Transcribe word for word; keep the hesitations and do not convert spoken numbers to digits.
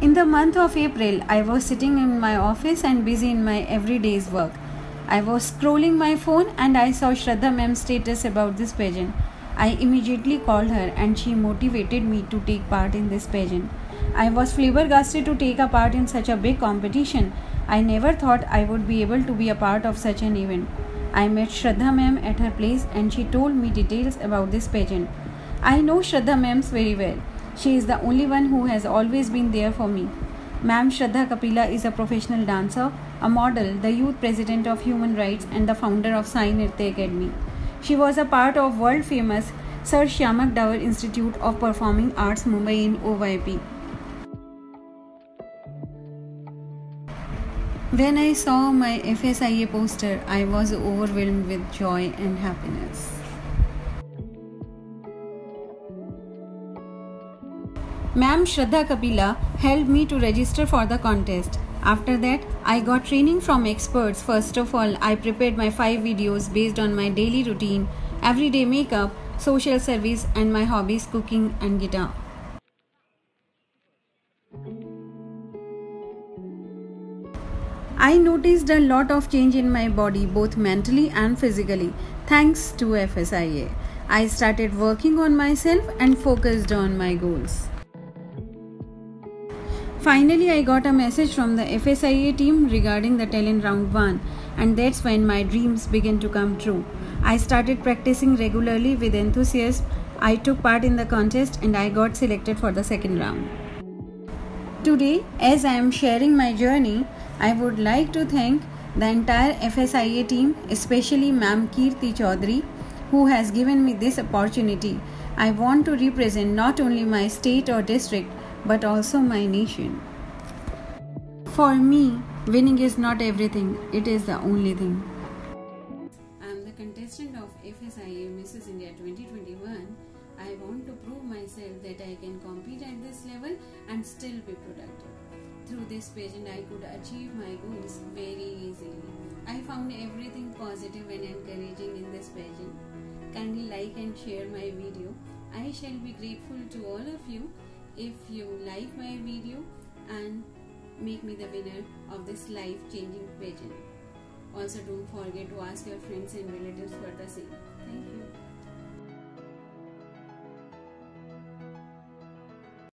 In the month of April, I was sitting in my office and busy in my everyday's work. I was scrolling my phone and I saw Shraddha ma'am's status about this pageant. I immediately called her and she motivated me to take part in this pageant. I was flabbergasted to take a part in such a big competition. I never thought I would be able to be a part of such an event. I met Shraddha ma'am at her place and she told me details about this pageant. I know Shraddha ma'am very well. She is the only one who has always been there for me. Ma'am Shraddha Kapila is a professional dancer, a model, the youth president of Human Rights and the founder of Sai Nritya Academy. She was a part of world famous Sir Shyamak Davar Institute of Performing Arts Mumbai in O Y P. When I saw my F S I A poster, I was overwhelmed with joy and happiness. Ma'am Shraddha Kapila helped me to register for the contest. After that, I got training from experts. First of all, I prepared my five videos based on my daily routine, everyday makeup, social service, and my hobbies cooking and guitar. I noticed a lot of change in my body, both mentally and physically, thanks to F S I A. I started working on myself and focused on my goals. Finally, I got a message from the F S I A team regarding the talent round one, and that's when my dreams began to come true. I started practicing regularly with enthusiasm. I took part in the contest and I got selected for the second round. Today, as I am sharing my journey, I would like to thank the entire F S I A team, especially Ma'am Kirti Chaudhary, who has given me this opportunity. I want to represent not only my state or district, but also my nation. For me, winning is not everything, it is the only thing. I am the contestant of F S I A Missus India twenty twenty-one. I want to prove myself that I can compete at this level and still be productive. Through this pageant, I could achieve my goals very easily. I found everything positive and encouraging in this pageant. Kindly like and share my video. I shall be grateful to all of you if you like my video and make me the winner of this life-changing pageant. Also, don't forget to ask your friends and relatives for the same.